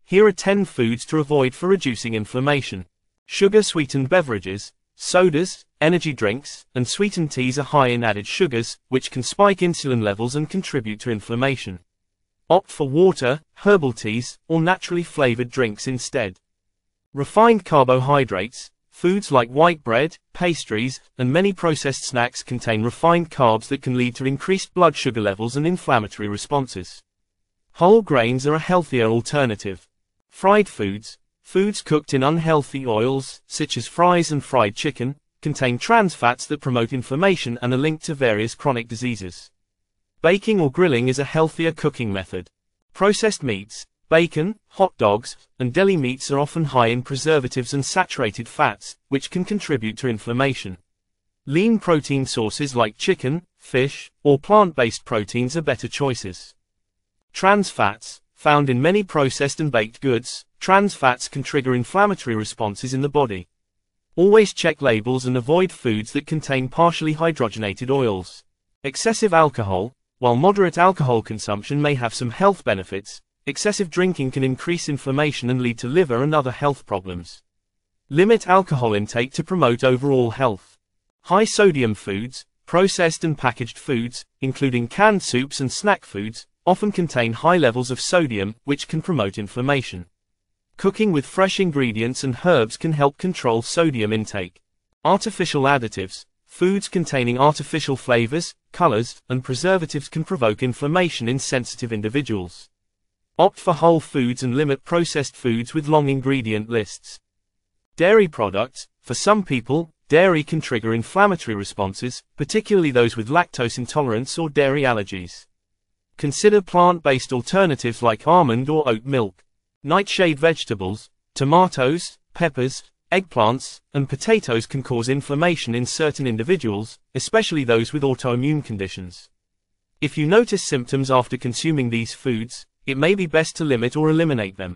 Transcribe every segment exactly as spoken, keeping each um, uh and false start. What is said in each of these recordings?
Here are ten foods to avoid for reducing inflammation. Sugar-sweetened beverages, sodas, energy drinks, and sweetened teas are high in added sugars, which can spike insulin levels and contribute to inflammation. Opt for water, herbal teas, or naturally flavored drinks instead. Refined carbohydrates, foods like white bread, pastries, and many processed snacks contain refined carbs that can lead to increased blood sugar levels and inflammatory responses. Whole grains are a healthier alternative. Fried foods, foods cooked in unhealthy oils, such as fries and fried chicken, contain trans fats that promote inflammation and are linked to various chronic diseases. Baking or grilling is a healthier cooking method. Processed meats, bacon, hot dogs, and deli meats are often high in preservatives and saturated fats, which can contribute to inflammation. Lean protein sources like chicken, fish, or plant-based proteins are better choices. Trans fats, found in many processed and baked goods, trans fats can trigger inflammatory responses in the body. Always check labels and avoid foods that contain partially hydrogenated oils. Excessive alcohol, while moderate alcohol consumption may have some health benefits, excessive drinking can increase inflammation and lead to liver and other health problems. Limit alcohol intake to promote overall health. High sodium foods, processed and packaged foods, including canned soups and snack foods, often contain high levels of sodium, which can promote inflammation. Cooking with fresh ingredients and herbs can help control sodium intake. Artificial additives, foods containing artificial flavors, colors, and preservatives can provoke inflammation in sensitive individuals. Opt for whole foods and limit processed foods with long ingredient lists. Dairy products, for some people, dairy can trigger inflammatory responses, particularly those with lactose intolerance or dairy allergies. Consider plant-based alternatives like almond or oat milk. Nightshade vegetables, tomatoes, peppers, eggplants, and potatoes can cause inflammation in certain individuals, especially those with autoimmune conditions. If you notice symptoms after consuming these foods, it may be best to limit or eliminate them.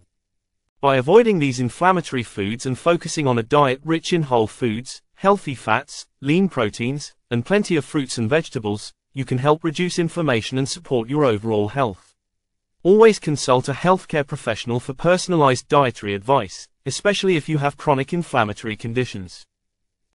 By avoiding these inflammatory foods and focusing on a diet rich in whole foods, healthy fats, lean proteins, and plenty of fruits and vegetables, you can help reduce inflammation and support your overall health. Always consult a healthcare professional for personalized dietary advice, especially if you have chronic inflammatory conditions.